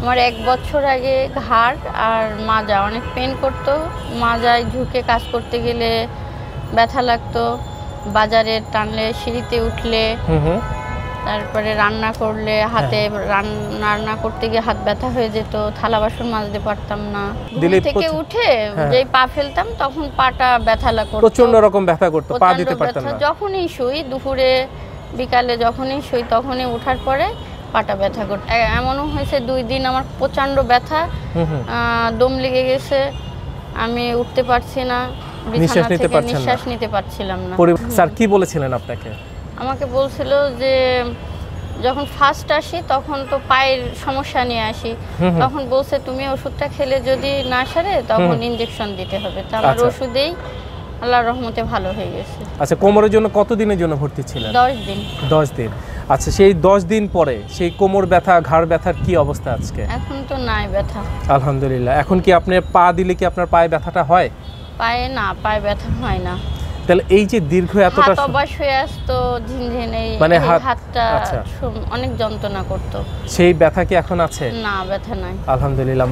আমার 1 বছর আগে ঘাড় আর মাজা অনেক পেন করতো। মাজায় ঝুঁকে কাজ করতে গেলে ব্যথা লাগতো, বাজারে টানলে, সিঁড়িতে উঠলে, তারপরে রান্না করলে হাতে রান্না করতে গিয়ে হাত ব্যথা হয়ে যেত, থালা বাসন মাজতে পারতাম না। ঘুম থেকে উঠে যেই পা ফেলতাম তখন পাটা ব্যথা লাগতো, প্রচন্ড রকম ব্যথা করতো, পা দিতে পারতাম না। যখনই শুই, দুপুরে বিকালে যখনই শুই তখনই উঠার পরে পাটা ব্যথা করতো। এমনও হয়েছে 2 দিন আমার প্রচন্ড ব্যথা, দম লেগে গেছে, আমি উঠতে পারছি না, বিছানা থেকে নিঃশ্বাস নিতে পারছিলাম না। স্যার কি বলেছিলেন আপনাকে? আমাকে বলছিল যে যখন ফার্স্ট আসি তখন তো পায়ের সমস্যা নিয়ে আসি, তখন বলছে তুমি ওষুধটা খেলে যদি না সারে তখন ইনজেকশন দিতে হবে। তো আমার ওষুধেই আল্লাহর রহমতে ভালো হয়ে গেছে। আচ্ছা, কোমরের জন্য কতদিনের জন্য ভর্তি ছিলেন? 10 দিন। 10 দিন। আচ্ছা, সেই 10 দিন পরে সেই কোমর ব্যথা, ঘাড় ব্যথার কি অবস্থা আজকে? এখন তো নাই ব্যথা, আলহামদুলিল্লাহ। এখন কি আপনি পা দিলে কি আপনার পায়ে ব্যথাটা হয়? পায়ে না, পায়ে ব্যথা হয় না। তাহলে এই যে দীর্ঘ এতটা হাত অবশ হয়ে আসতো, ঝিনঝিনে, মানে হাতটা অনেক যন্ত্রণা করতো, সেই ব্যথা কি এখন আছে? না, ব্যথা নাই, আলহামদুলিল্লাহ।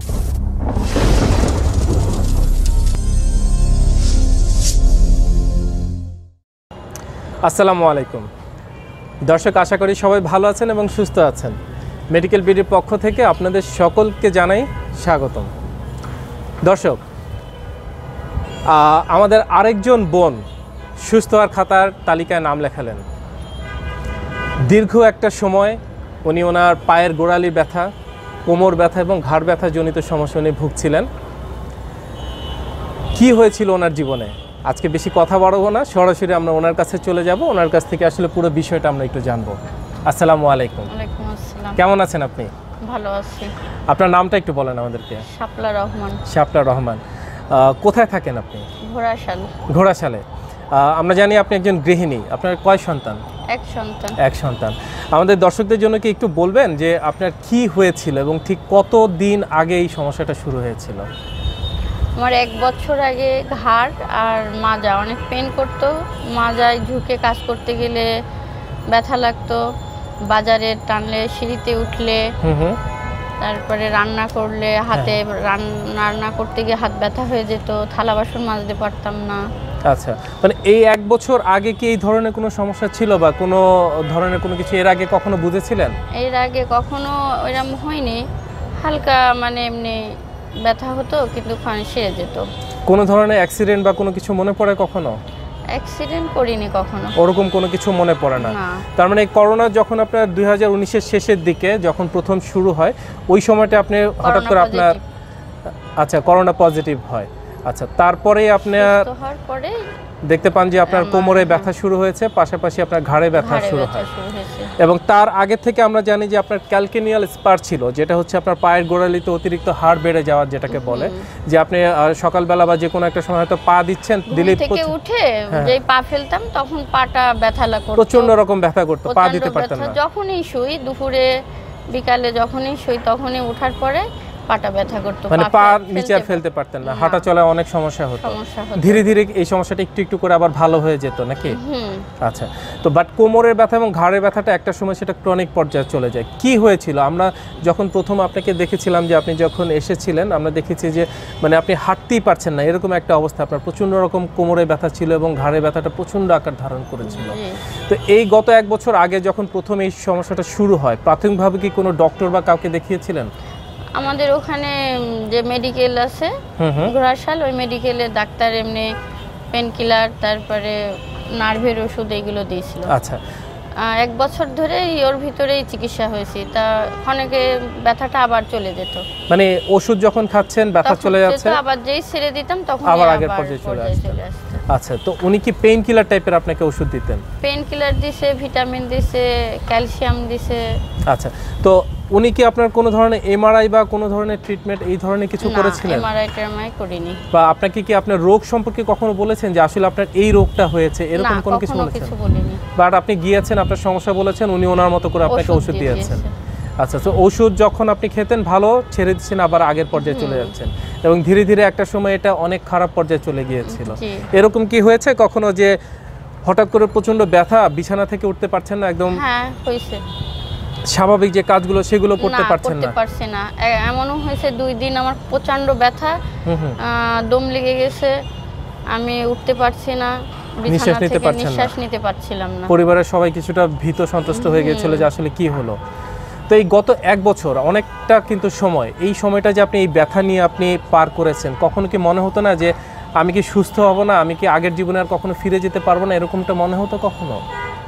আসসালামু আলাইকুম দর্শক, আশা করি সবাই ভালো আছেন এবং সুস্থ আছেন। মেডিকেল বিডির পক্ষ থেকে আপনাদের সকলকে জানাই স্বাগতম। দর্শক, আমাদের আরেকজন বোন সুস্থ হওয়ার খাতার তালিকায় নাম লেখালেন। দীর্ঘ একটা সময় উনি ওনার পায়ের গোড়ালি ব্যথা, কোমর ব্যথা এবং ঘাড় ব্যথা জনিত সমস্যা উনি ভুগছিলেন। কি হয়েছিল ওনার জীবনে আজকে বেশি কথা বাড়াবো না, সরাসরি আমরা ওনার কাছে চলে যাব, ওনার কাছ থেকে আসলে পুরো বিষয়টা আমরা একটু জানবো। আসসালামু আলাইকুম। ওয়ালাইকুম আসসালাম। কেমন আছেন আপনি? ভালো আছি। আপনার নামটা একটু বলেন আমাদেরকে। শাপলা রহমান। শাপলা রহমান। কোথায় থাকেন আপনি? ঘোড়াশাল। ঘোড়াশালে। আমরা জানি আপনি একজন গৃহিণী। আপনার কয় সন্তান? 1 সন্তান। 1 সন্তান। আমাদের দর্শকদের জন্য কি একটু বলবেন যে আপনার কি হয়েছিল এবং ঠিক কত দিন আগে এই সমস্যাটা শুরু হয়েছিল? আমার 1 বছর আগে ঘাড় আর মাজা অনেক পেন করতো, মাজায় ঝুঁকে কাজ করতে গেলে ব্যথা লাগতো, বাজারে টানলে, সিঁড়িতে উঠলে, তারপরে রান্না করলে হাতে রান্না করতে গিয়ে হাত ব্যথা হয়ে যেত, থালা বাসন মাজতে পারতাম না। আচ্ছা, মানে এই 1 বছর আগে কি এই ধরনের কোনো সমস্যা ছিল বা কোনো ধরনের কোনো কিছু এর আগে কখনো বুঝেছিলেন? এর আগে কখনো এরকম হয়নি, হালকা মানে এমনি ব্যথা হতো কিন্তু সেরে যেত। কোনো ধরনের অ্যাক্সিডেন্ট বা কোনো কিছু মনে পড়ে কখনো? অ্যাক্সিডেন্ট করিনি কখনো, ওরকম কোনো কিছু মনে পড়ে না। তার মানে করোনা যখন আপনার 2019-এর শেষের দিকে যখন প্রথম শুরু হয় ওই সময়টা আপনি হঠাৎ করে আপনার আচ্ছা করোনা পজিটিভ হয়। আচ্ছা, তারপরে আপনার দেখতে পান যে আপনার কোমরে ব্যথা শুরু হয়েছে, পাশাপাশি আপনার ঘাড়ে ব্যথা শুরু হয় এবং তার আগে থেকে আমরা জানি যে আপনার ক্যালকেনিয়াল স্পার ছিল, যেটা হচ্ছে আপনার পায়ের গোড়ালিতে অতিরিক্ত হাড় বেড়ে যাওয়ার, যেটাকে বলে যে আপনি সকালবেলা বা যে কোনো একটা সময় হয়তো পা দিচ্ছেন, দিলে থেকে উঠে যেই পা ফেলতাম তখন পাটা ব্যথা লাগতো, প্রচন্ড রকম ব্যথা করতো, পা দিতে পারতাম না। যখনই শুই, দুপুরে বিকালে যখনই শুই তখনই উঠার পরে পাটা ব্যথা করতো, মানে পা নিচে আর ফেলতে পারতেন না, হাঁটা চলায় অনেক সমস্যা হতো। ধীরে ধীরে এই সমস্যাটা একটু একটু করে আবার ভালো হয়ে যেত নাকি? আচ্ছা, তো বাট কোমরের ব্যথা এবং ঘাড়ের ব্যথাটা একটা সময় সেটা ক্রনিক পর্যায়ে চলে যায়। কি হয়েছিল? আমরা যখন প্রথম আপনাকে দেখেছিলাম, যে আপনি যখন এসেছিলেন, আমরা দেখেছি যে মানে আপনি হাঁটতেই পারছেন না, এরকম একটা অবস্থা, আপনার প্রচণ্ড রকম কোমরে ব্যথা ছিল এবং ঘাড়ের ব্যথাটা প্রচণ্ড আকার ধারণ করেছিল। তো এই গত 1 বছর আগে যখন প্রথম এই সমস্যাটা শুরু হয়, প্রাথমিকভাবে কি কোনো ডক্টর বা কাউকে দেখিয়েছিলেন? আমাদের ওখানে যে মেডিকেল আছে ঘোড়াশাল, ওই মেডিকেলে ডাক্তার এমনি পেন কিলার, তারপরে নার্ভের ওষুধ এইগুলো দিয়েছিল। আচ্ছা, 1 বছর ধরে ওর ভিতরেই চিকিৎসা হয়েছে, তা অনেকে ব্যথাটা আবার চলে যেত। মানে ওষুধ যখন খাচ্ছেন ব্যথা চলে যাচ্ছে, আবার যেই ছেড়ে দিতাম তখন আবার আগের পর্যায়ে চলে আসছে। আচ্ছা, তো উনি কি পেইন কিলার টাইপের আপনাকে ওষুধ দিতেন? পেইন কিলার দিছে, ভিটামিন দিছে, ক্যালসিয়াম দিছে। আচ্ছা, তো উনি কি আপনার কোনো ধরনের এমআরআই বা কোনো ধরনের ট্রিটমেন্ট এই ধরনের কিছু করেছিলেন? এমআরআই টারমাই করিনি। বা আপনাকে কি আপনার রোগ সম্পর্কে কখনো বলেছেন যে আসলে আপনার এই রোগটা হয়েছে, এরকম কোনো কিছু বলেছেন? কিছু বলিনি। বাট আপনি গিয়েছেন, আপনার সমস্যা বলেছেন, উনি ওনার মতো করে আপনাকে ওষুধ দিয়েছেন। আচ্ছা, তো ওষুধ যখন আপনি খেতেন ভালো, ছেড়ে দিচ্ছেন, আবার আগের পর্যায়ে চলে যাচ্ছেন এবং ধীরে ধীরে একটা সময় এটা অনেক খারাপ পর্যায়ে চলে গিয়েছিল। এরকম কি হয়েছে কখনো যে হঠাৎ করে প্রচন্ড ব্যথা, বিছানা থেকে উঠতে পারছেন না একদম? হ্যাঁ, হয়েছে। স্বাভাবিক যে কাজগুলো সেগুলো করতে পারছেন না? করতে পারছি না। এমনও হয়েছে 2 দিন আমার প্রচন্ড ব্যথা, দম লেগে গেছে, আমি উঠতে পারছি না, বিছানা থেকে নিঃশ্বাস নিতে পারছিলাম না। পরিবারের সবাই কিছুটা ভীত সন্ত্রস্ত হয়ে গিয়েছিল যে আসলে কি হলো। তো এই গত 1 বছর অনেকটা কিন্তু সময়, এই সময়টা যে আপনি এই ব্যথা নিয়ে আপনি পার করেছেন, কখনো কি মনে হতো না যে আমি কি সুস্থ হব না, আমি কি আগের জীবনে আর কখনো ফিরে যেতে পারবো না, এরকমটা মনে হতো কখনো?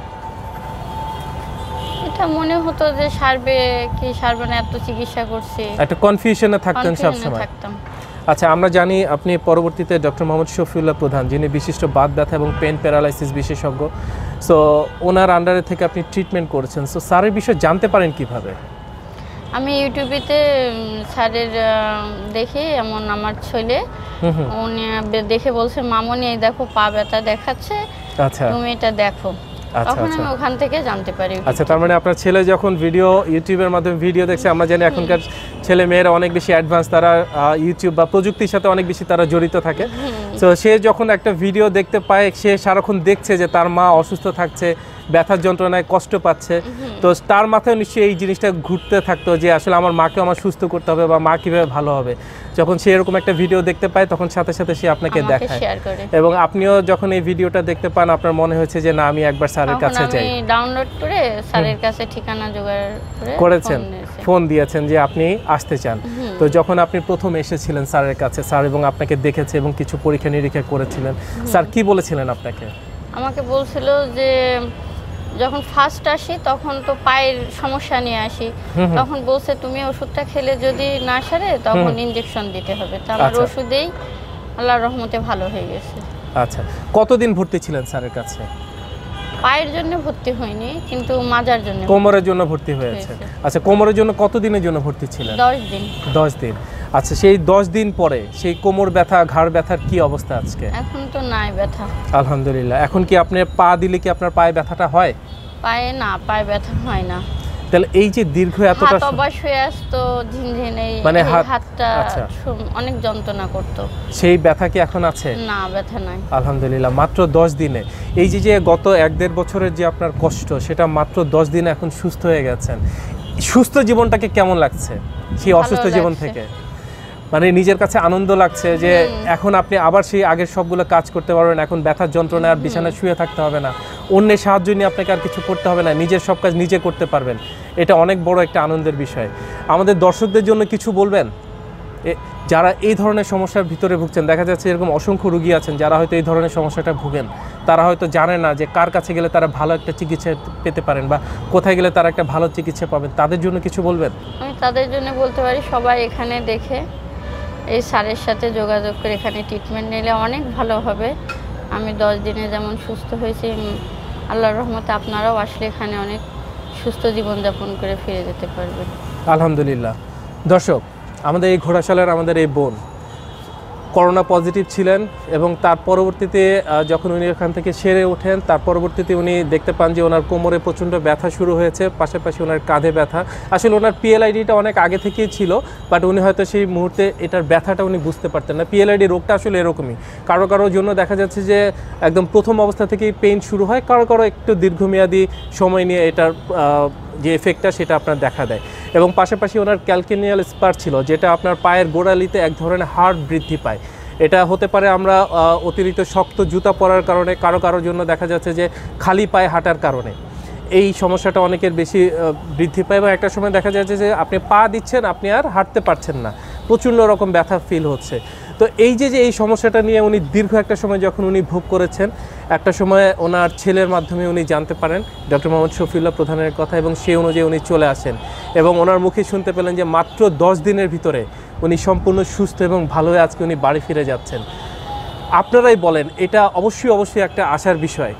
এটা মনে হতো যে সারবে কি সারবে না, এত চিকিৎসা করছি, একটা কনফিউশনে থাকতেন সব সময়। আচ্ছা, আমরা জানি আপনি পরবর্তীতে ডক্টর মোহাম্মদ শফিউল্লাহ প্রধান, যিনি বিশিষ্ট বাত ব্যথা এবং পেন প্যারালাইসিস বিশেষজ্ঞ, সো ওনার আন্ডারে থেকে আপনি ট্রিটমেন্ট করেছেন। সো স্যারের বিষয়ে জানতে পারেন কিভাবে? আমি ইউটিউবেতে স্যারের দেখে, এমন আমার ছেলে উনি দেখে বলছে, মামনি এই দেখো পা ব্যথা দেখাচ্ছে, আচ্ছা তুমি এটা দেখো। তখন আমি ওখান থেকে জানতে পারি। আচ্ছা, তার মানে আপনার ছেলে যখন ভিডিও ইউটিউবের মাধ্যমে ভিডিও দেখছে, আমরা জানি এখনকার ছেলে মেয়েরা অনেক বেশি অ্যাডভান্স, তারা ইউটিউব বা প্রযুক্তির সাথে অনেক বেশি তারা জড়িত থাকে। তো সে যখন একটা ভিডিও দেখতে পায়, সে সারাক্ষণ দেখছে যে তার মা অসুস্থ থাকছে, ব্যথার যন্ত্রণায় কষ্ট পাচ্ছে, তো তার মাথায় নিশ্চয়ই এই জিনিসটা ঘুরতে থাকতো যে আসলে আমার মাকে আমার সুস্থ করতে হবে বা মা কীভাবে ভালো হবে। যখন সে এরকম একটা ভিডিও দেখতে পায়, তখন সাথে সাথে সে আপনাকে দেখায়, এবং আপনিও যখন এই ভিডিওটা দেখতে পান, আপনার মনে হয়েছে যে না, আমি একবার স্যারের কাছে যাই। আমি ডাউনলোড করে স্যারের কাছে ঠিকানা জোগাড় করেছেন, ফোন দিয়েছেন যে আপনি আসতে চান। তো যখন আপনি প্রথম এসেছিলেন স্যারের কাছে, স্যার এবং আপনাকে দেখেছে এবং কিছু পরীক্ষা নিরীক্ষা করেছিলেন, স্যার কি বলেছিলেন আপনাকে? আমাকে বলছিল যে যখন ফার্স্ট আসি তখন তো পায়ের সমস্যা নিয়ে আসি, তখন বলছে তুমি ওষুধটা খেলে যদি না সারে তখন ইনজেকশন দিতে হবে। তো আমার ওষুধেই আল্লাহর রহমতে ভালো হয়ে গেছে। আচ্ছা, কতদিন ভর্তি ছিলেন স্যারের কাছে? পায়ের জন্য ভর্তি হয়নি, কিন্তু মাজার জন্য, কোমরের জন্য ভর্তি হয়েছে। আচ্ছা, কোমরের জন্য কতদিনের জন্য ভর্তি ছিলেন? 10 দিন। 10 দিন। আচ্ছা, সেই 10 দিন পরে সেই কোমর ব্যথা, ঘাড় ব্যথার কি অবস্থা আজকে? এখন তো নাই ব্যথা, আলহামদুলিল্লাহ। এখন কি আপনি পা দিলে কি আপনার পায়ে ব্যথাটা হয়? পায়ে না, পায়ে ব্যথা হয় না। তাহলে এই যে দীর্ঘ এতটা হাত অবশ হয়ে আসতো, ঝিনঝিনে, মানে হাতটা অনেক যন্ত্রণা করতো, সেই ব্যথা কি এখন আছে? না, ব্যথা নাই আলহামদুলিল্লাহ। মাত্র 10 দিনে এই যে গত 1-1.5 বছরের যে আপনার কষ্ট, সেটা মাত্র 10 দিনে এখন সুস্থ হয়ে গেছেন। সুস্থ জীবনটাকে কেমন লাগছে সেই অসুস্থ জীবন থেকে? মানে নিজের কাছে আনন্দ লাগছে যে এখন আপনি আবার সেই আগের সবগুলো কাজ করতে পারবেন, এখন ব্যথার যন্ত্রণায় আর বিছানায় শুয়ে থাকতে হবে না, অন্যের সাহায্য নিয়ে আপনাকে আর কিছু করতে হবে না, নিজের সব কাজ নিজে করতে পারবেন। এটা অনেক বড় একটা আনন্দের বিষয়। আমাদের দর্শকদের জন্য কিছু বলবেন, যারা এই ধরনের সমস্যার ভিতরে ভুগছেন? দেখা যাচ্ছে এরকম অসংখ্য রোগী আছেন যারা হয়তো এই ধরনের সমস্যাটা ভুগেন, তারা হয়তো জানে না যে কার কাছে গেলে তারা ভালো একটা চিকিৎসা পেতে পারেন বা কোথায় গেলে তারা একটা ভালো চিকিৎসা পাবেন, তাদের জন্য কিছু বলবেন? আমি তাদের জন্য বলতে পারি, সবাই এখানে দেখে এই স্যারের সাথে যোগাযোগ করে এখানে ট্রিটমেন্ট নিলে অনেক ভালো হবে। আমি 10 দিনে যেমন সুস্থ হয়েছি, আল্লাহর রহমতে আপনারাও আসলে এখানে অনেক সুস্থ জীবনযাপন করে ফিরে যেতে পারবেন। আলহামদুলিল্লাহ। দর্শক, আমাদের এই ঘোড়াশালার আমাদের এই বোন করোনা পজিটিভ ছিলেন, এবং তার পরবর্তীতে যখন উনি এখান থেকে সেরে ওঠেন, তার পরবর্তীতে উনি দেখতে পান যে ওনার কোমরে প্রচণ্ড ব্যথা শুরু হয়েছে, পাশাপাশি ওনার কাঁধে ব্যথা। আসলে ওনার পিএলআইডিটা অনেক আগে থেকেই ছিল, বাট উনি হয়তো সেই মুহূর্তে এটার ব্যথাটা উনি বুঝতে পারতেন না। পিএলআইডি রোগটা আসলে এরকমই, কারো কারোর জন্য দেখা যাচ্ছে যে একদম প্রথম অবস্থা থেকেই পেইন শুরু হয়, কারো কারো একটু দীর্ঘমেয়াদী সময় নিয়ে এটার যে এফেক্টটা সেটা আপনার দেখা দেয়। এবং পাশাপাশি ওনার ক্যালকেনিয়াল স্পার ছিল, যেটা আপনার পায়ের গোড়ালিতে এক ধরনের হার্ট বৃদ্ধি পায়। এটা হতে পারে আমরা অতিরিক্ত শক্ত জুতা পরার কারণে, কারো কারোর জন্য দেখা যাচ্ছে যে খালি পায়ে হাঁটার কারণে এই সমস্যাটা অনেকের বেশি বৃদ্ধি পায়, এবং একটা সময় দেখা যাচ্ছে যে আপনি পা দিচ্ছেন, আপনি আর হাঁটতে পারছেন না, প্রচণ্ড রকম ব্যথা ফিল হচ্ছে। তো এই যে এই সমস্যাটা নিয়ে উনি দীর্ঘ একটা সময় যখন উনি ভোগ করেছেন, একটা সময় ওনার ছেলের মাধ্যমে উনি জানতে পারেন ডক্টর মোহাম্মদ শফিউল্লাহ প্রধানের কথা, এবং সেই অনুযায়ী উনি চলে আসেন, এবং ওনার মুখে শুনতে পেলেন যে মাত্র 10 দিনের ভিতরে উনি সম্পূর্ণ সুস্থ এবং ভালো হয়ে আজকে উনি বাড়ি ফিরে যাচ্ছেন। আপনারাই বলেন, এটা অবশ্যই একটা আশার বিষয়।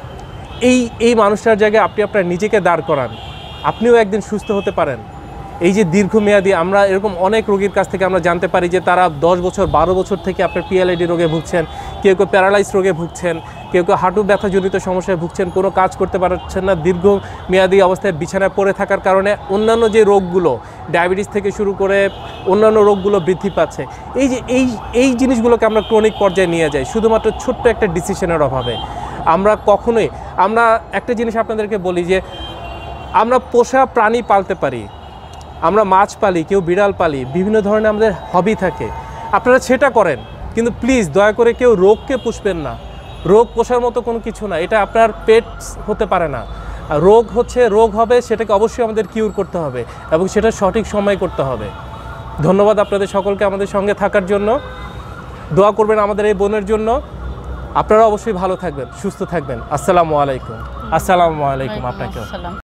এই মানুষটার জায়গায় আপনি আপনার নিজেকে দাঁড় করান, আপনিও একদিন সুস্থ হতে পারেন। এই যে দীর্ঘমেয়াদী, আমরা এরকম অনেক রোগীর কাছ থেকে আমরা জানতে পারি যে তারা 10 বছর 12 বছর থেকে আপনার পিএলআইডি রোগে ভুগছেন, কেউ কেউ প্যারালাইজ রোগে ভুগছেন, কেউ কেউ হাঁটু ব্যথাজনিত সমস্যায় ভুগছেন, কোনো কাজ করতে পারছেন না, দীর্ঘমেয়াদী অবস্থায় বিছানায় পড়ে থাকার কারণে অন্যান্য যে রোগগুলো, ডায়াবেটিস থেকে শুরু করে অন্যান্য রোগগুলো বৃদ্ধি পাচ্ছে। এই যে এই জিনিসগুলোকে আমরা ক্রনিক পর্যায়ে নিয়ে যাই শুধুমাত্র ছোট্ট একটা ডিসিশনের অভাবে। আমরা কখনোই, আমরা একটা জিনিস আপনাদেরকে বলি যে আমরা পোষা প্রাণী পালতে পারি, আমরা মাছ পালি, কেউ বিড়াল পালি, বিভিন্ন ধরনের আমাদের হবি থাকে, আপনারা সেটা করেন। কিন্তু প্লিজ দয়া করে কেউ রোগকে পুষবেন না। রোগ পোষার মতো কোনো কিছু না, এটা আপনার পেট হতে পারে না। রোগ হচ্ছে রোগ হবে, সেটাকে অবশ্যই আমাদের কিউর করতে হবে এবং সেটা সঠিক সময় করতে হবে। ধন্যবাদ আপনাদের সকলকে আমাদের সঙ্গে থাকার জন্য। দোয়া করবেন আমাদের এই বোনের জন্য। আপনারা অবশ্যই ভালো থাকবেন, সুস্থ থাকবেন। আসসালামু আলাইকুম। আসসালামু আলাইকুম আপনাকে। আসসালাম।